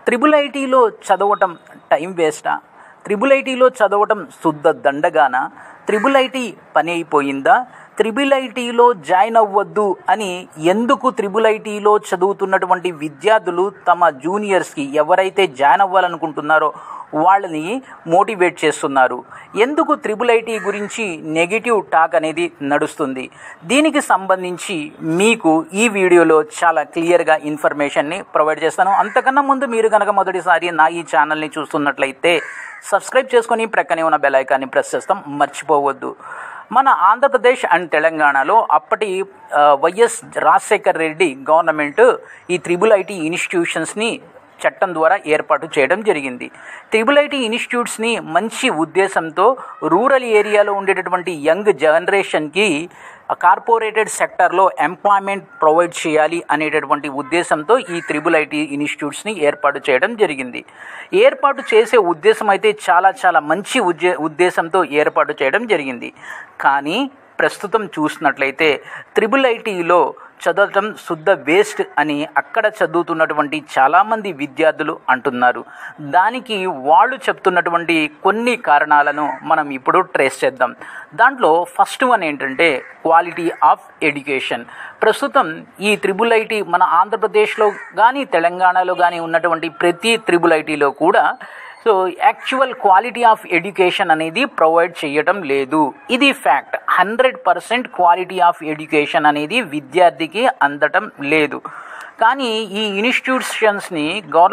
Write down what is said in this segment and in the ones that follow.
Triple ఐటీలో చదవటం time వేస్టా? Triple ఐటీలో చదవటం శుద్ధ దండగానా? త్రిబుల్ ఐటీ పని అయిపోయిందా? త్రిబుల్ ఐటీలో జాయిన్ అవ్వద్దు అని ఎందుకు త్రిబుల్ ఐటీలో చదువుతున్నటువంటి విద్యార్థులు తమ జూనియర్స్కి ఎవరైతే జాయిన్ అవ్వాలనుకుంటున్నారో వాళ్ళని మోటివేట్ చేస్తున్నారు? ఎందుకు త్రిబుల్ ఐటీ గురించి నెగిటివ్ టాక్ అనేది నడుస్తుంది? దీనికి సంబంధించి మీకు ఈ వీడియోలో చాలా క్లియర్గా ఇన్ఫర్మేషన్ని ప్రొవైడ్ చేస్తాను. అంతకన్నా ముందు మీరు కనుక మొదటిసారి నా ఈ ఛానల్ని చూస్తున్నట్లయితే సబ్స్క్రైబ్ చేసుకొని ప్రక్కనే ఉన్న బెల్ ఐకాన్ని ప్రెస్ చేస్తాం, మర్చిపోవద్దు. మన ఆంధ్రప్రదేశ్ అండ్ తెలంగాణలో అప్పటి వైఎస్ రాజశేఖర్ రెడ్డి గవర్నమెంట్ ఈ త్రిబుల్ ఐటీ ఇన్స్టిట్యూషన్స్ని చట్టం ద్వారా ఏర్పాటు చేయడం జరిగింది. త్రిబుల్ ఐటీ ఇన్స్టిట్యూట్స్ని మంచి ఉద్దేశంతో రూరల్ ఏరియాలో ఉండేటటువంటి యంగ్ జనరేషన్కి కార్పొరేటెడ్ సెక్టర్లో ఎంప్లాయ్మెంట్ ప్రొవైడ్ చేయాలి అనేటటువంటి ఉద్దేశంతో ఈ త్రిబుల్ ఐటీ ఇన్స్టిట్యూట్స్ని ఏర్పాటు చేయడం జరిగింది. ఏర్పాటు చేసే ఉద్దేశం అయితే చాలా మంచి ఉద్దేశంతో ఏర్పాటు చేయడం జరిగింది. కానీ ప్రస్తుతం చూసినట్లయితే త్రిబుల్ ఐటీలో చదవటం శుద్ధ వేస్ట్ అని అక్కడ చదువుతున్నటువంటి చాలామంది విద్యార్థులు అంటున్నారు. దానికి వాళ్ళు చెప్తున్నటువంటి కొన్ని కారణాలను మనం ఇప్పుడు ట్రేస్ చేద్దాం. దాంట్లో ఫస్ట్ వన్ ఏంటంటే క్వాలిటీ ఆఫ్ ఎడ్యుకేషన్. ప్రస్తుతం ఈ త్రిబుల్ ఐటీ మన ఆంధ్రప్రదేశ్లో కానీ తెలంగాణలో కానీ ఉన్నటువంటి ప్రతి త్రిబుల్ ఐటీలో కూడా యాక్చువల్ క్వాలిటీ ఆఫ్ ఎడ్యుకేషన్ అనేది ప్రొవైడ్ చేయటం లేదు. ఇది ఫ్యాక్ట్. 100% క్వాలిటీ ఆఫ్ ఎడ్యుకేషన్ అనేది విద్యార్థికి అందటం లేదు. కానీ ఈ ఇన్స్టిట్యూషన్స్ని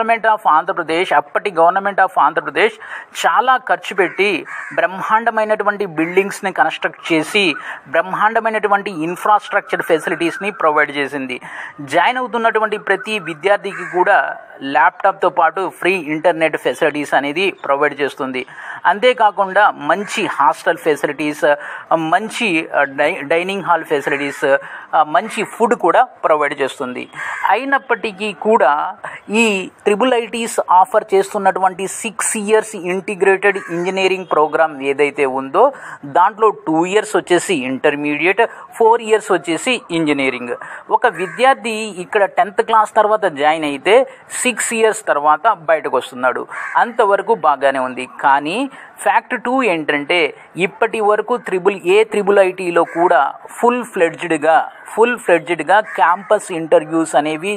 అప్పటి గవర్నమెంట్ ఆఫ్ ఆంధ్రప్రదేశ్ చాలా ఖర్చు పెట్టి బ్రహ్మాండమైనటువంటి బిల్డింగ్స్ని కన్స్ట్రక్ట్ చేసి బ్రహ్మాండమైనటువంటి ఇన్ఫ్రాస్ట్రక్చర్ ఫెసిలిటీస్ని ప్రొవైడ్ చేసింది. జాయిన్ అవుతున్నటువంటి ప్రతి విద్యార్థికి కూడా ల్యాప్టాప్తో పాటు ఫ్రీ ఇంటర్నెట్ ఫెసిలిటీస్ అనేది ప్రొవైడ్ చేస్తుంది. అంతేకాకుండా మంచి హాస్టల్ ఫెసిలిటీస్, మంచి డైనింగ్ హాల్ ఫెసిలిటీస్, మంచి ఫుడ్ కూడా ప్రొవైడ్ చేస్తుంది. అయినప్పటికీ కూడా ఈ త్రిబుల్ ఐటీస్ ఆఫర్ చేస్తున్నటువంటి 6 years ఇంటిగ్రేటెడ్ ఇంజనీరింగ్ ప్రోగ్రామ్ ఏదైతే ఉందో దాంట్లో 2 years వచ్చేసి ఇంటర్మీడియట్, 4 years వచ్చేసి ఇంజనీరింగ్. ఒక విద్యార్థి ఇక్కడ 10th క్లాస్ తర్వాత జాయిన్ అయితే 6 years తర్వాత బయటకు వస్తున్నాడు. అంతవరకు బాగానే ఉంది. కానీ ఫ్యాక్ట్ 2 ఏంటంటే ఇప్పటి వరకు త్రిబుల్ ఐటీలో కూడా ఫుల్ ఫ్లెడ్జ్డ్గా క్యాంపస్ ఇంటర్వ్యూస్ అనేవి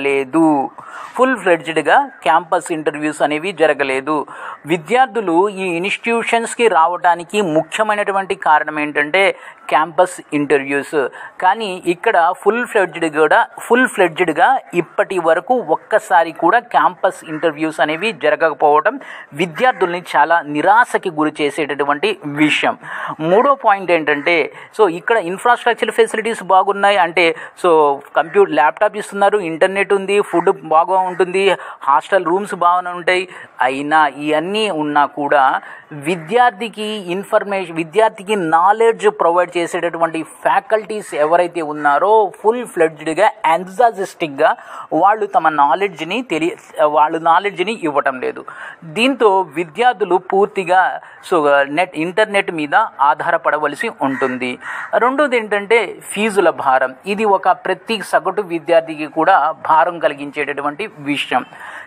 జరగలేదు. విద్యార్థులు ఈ ఇన్స్టిట్యూషన్స్కి రావడానికి ముఖ్యమైనటువంటి కారణం ఏంటంటే క్యాంపస్ ఇంటర్వ్యూస్. కానీ ఇక్కడ ఫుల్ ఫ్లెడ్జ్డ్గా ఇప్పటి వరకు ఒక్కసారి కూడా క్యాంపస్ ఇంటర్వ్యూస్ అనేవి జరగకపోవడం విద్యార్థుల్ని చాలా నిరాశకి గురి చేసేటటువంటి విషయం. మూడో పాయింట్ ఏంటంటే ఇక్కడ ఇన్ఫ్రాస్ట్రక్చర్ ఫెసిలిటీస్ బాగున్నాయి అంటే ల్యాప్టాప్ ఇస్తున్నారు, ఇంటర్నెట్ ఉంది, ఫుడ్ బాగా ఉంటుంది, హాస్టల్ రూమ్స్ బాగానే ఉంటాయి. అయినా ఇవన్నీ ఉన్నా కూడా విద్యార్థికి నాలెడ్జ్ ప్రొవైడ్ చేసేటటువంటి ఫ్యాకల్టీస్ ఎవరైతే ఉన్నారో ఫుల్ ఫ్లెడ్జ్డ్గా ఎంథూసియాస్టిక్గా వాళ్ళు తమ నాలెడ్జ్ని ఇవ్వటం లేదు. దీంతో విద్యార్థులు పూర్తిగా ఇంటర్నెట్ మీద ఆధారపడవలసి ఉంటుంది. రెండోది ఏంటంటే ఫీజుల భారం. ఇది ఒక ప్రతి సగటు విద్యార్థికి కూడా భారం కలిగించేటటువంటి విషయం.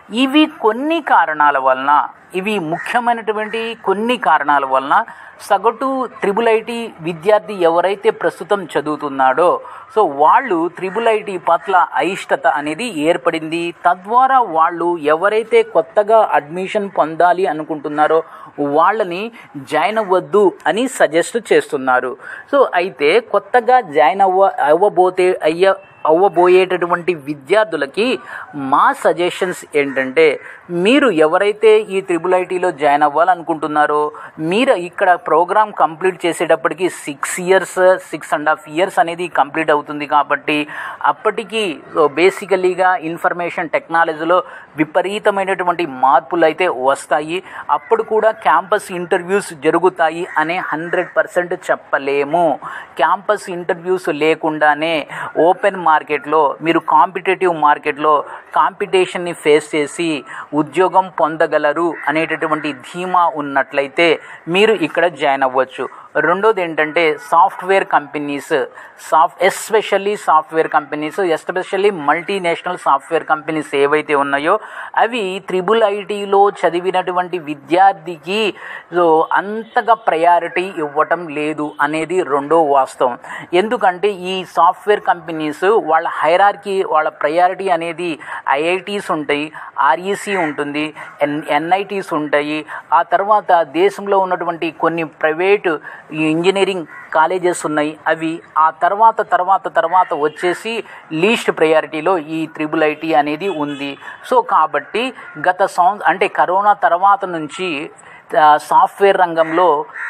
ఇవి ముఖ్యమైనటువంటి కొన్ని కారణాల వలన సగటు త్రిబుల్ ఐటీ విద్యార్థి ఎవరైతే ప్రస్తుతం చదువుతున్నాడో వాళ్ళు త్రిబుల్ ఐటీ పట్ల అయిష్టత అనేది ఏర్పడింది. తద్వారా వాళ్ళు ఎవరైతే కొత్తగా అడ్మిషన్ పొందాలి అనుకుంటున్నారో వాళ్ళని జాయిన్ అవ్వద్దు అని సజెస్ట్ చేస్తున్నారు. అయితే కొత్తగా జాయిన్ అవ్వబోయేటటువంటి విద్యార్థులకి మా సజెషన్స్ ఏంటంటే మీరు ఎవరైతే ఈ త్రిబుల్ ఐటీలో జాయిన్ అవ్వాలనుకుంటున్నారో మీరు ఇక్కడ ప్రోగ్రామ్ కంప్లీట్ చేసేటప్పటికి 6.5 years అనేది కంప్లీట్ అవుతుంది. కాబట్టి అప్పటికి బేసికలీగా ఇన్ఫర్మేషన్ టెక్నాలజీలో విపరీతమైనటువంటి మార్పులు అయితే వస్తాయి. అప్పుడు కూడా క్యాంపస్ ఇంటర్వ్యూస్ జరుగుతాయి అనే 100% చెప్పలేము. క్యాంపస్ ఇంటర్వ్యూస్ లేకుండానే ఓపెన్ మార్కెట్లో మీరు కాంపిటేటివ్ మార్కెట్లో కాంపిటీషన్ని ఫేస్ చేసి ఉద్యోగం పొందగలరు అనేటటువంటి ధీమా ఉన్నట్లయితే మీరు ఇక్కడ జాయిన్ అవ్వచ్చు. రెండోది ఏంటంటే software companies, especially software companies, especially multinational software companies ఏవైతే ఉన్నాయో అవి IIITలో చదివినటువంటి విద్యార్థికి అంతగా ప్రయారిటీ ఇవ్వటం లేదు అనేది రెండో వాస్తవం. ఎందుకంటే ఈ సాఫ్ట్వేర్ కంపెనీస్ వాళ్ళ హైరార్కీ, వాళ్ళ ప్రయారిటీ అనేది IITs ఉంటాయి, REC ఉంటుంది, NITs ఉంటాయి, ఆ తర్వాత దేశంలో ఉన్నటువంటి కొన్ని ప్రైవేటు ఇంజనీరింగ్ కాలేజెస్ ఉన్నాయి, అవి ఆ తర్వాత వచ్చేసి లీస్ట్ ప్రయారిటీలో ఈ IIIT అనేది ఉంది. సో కాబట్టి అంటే కరోనా తర్వాత నుంచి సాఫ్ట్వేర్ రంగంలో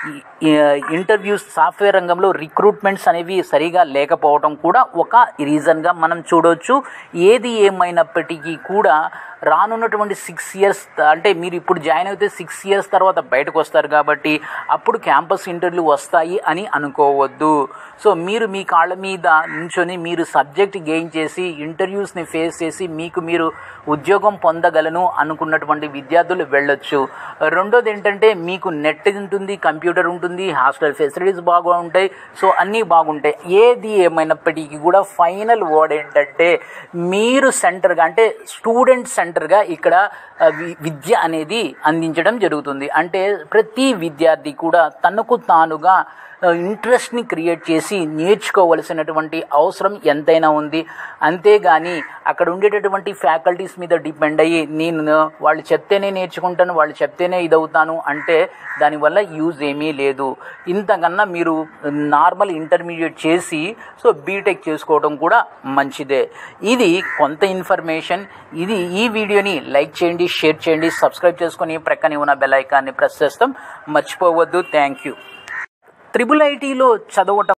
సాఫ్ట్వేర్ రంగంలో రిక్రూట్మెంట్స్ అనేవి సరిగా లేకపోవడం కూడా ఒక రీజన్గా మనం చూడవచ్చు. ఏది ఏమైనప్పటికీ కూడా రానున్నటువంటి 6 years, అంటే మీరు ఇప్పుడు జాయిన్ అయితే 6 years తర్వాత బయటకు వస్తారు కాబట్టి అప్పుడు క్యాంపస్ ఇంటర్వ్యూ వస్తాయి అని అనుకోవద్దు. సో మీరు మీ కాళ్ళ మీద నించొని మీరు సబ్జెక్ట్ గెయిన్ చేసి ఇంటర్వ్యూస్ని ఫేస్ చేసి మీరు ఉద్యోగం పొందగలను అనుకున్నటువంటి విద్యార్థులు వెళ్ళొచ్చు. రెండోది ఏంటంటే మీకు నెట్ ఉంటుంది, కంప్యూటర్ ఉంటుంది, హాస్టల్ ఫెసిలిటీస్ బాగా ఉంటాయి, సో అన్నీ బాగుంటాయి. ఏది ఏమైనప్పటికీ కూడా ఫైనల్ వర్డ్ ఏంటంటే మీరు సెంటర్గా, అంటే స్టూడెంట్ సెంటర్గా ఇక్కడ విద్య అనేది అందించడం జరుగుతుంది. అంటే ప్రతి విద్యార్థి కూడా తనకు తానుగా ఇంట్రెస్ట్ని క్రియేట్ చేసి నేర్చుకోవలసినటువంటి అవసరం ఎంతైనా ఉంది. అంతేగాని అక్కడ ఉండేటటువంటి ఫ్యాకల్టీస్ మీద డిపెండ్ అయ్యి నేను వాళ్ళు చెప్తేనే నేర్చుకుంటాను, వాళ్ళు చెప్తేనే ఇదవుతాను అంటే దానివల్ల యూజ్ ఏమీ లేదు. ఇంతకన్నా మీరు నార్మల్ ఇంటర్మీడియట్ చేసి బీటెక్ చేసుకోవడం కూడా మంచిదే. ఇది కొంత ఇన్ఫర్మేషన్. ఈ వీడియోని లైక్ చేయండి, షేర్ చేయండి, సబ్స్క్రైబ్ చేసుకొని ప్రక్కనే ఉన్న బెల్ ఐకాన్ని ప్రెస్ చేస్తాం మర్చిపోవద్దు. Thank you. IIITలో చదవటం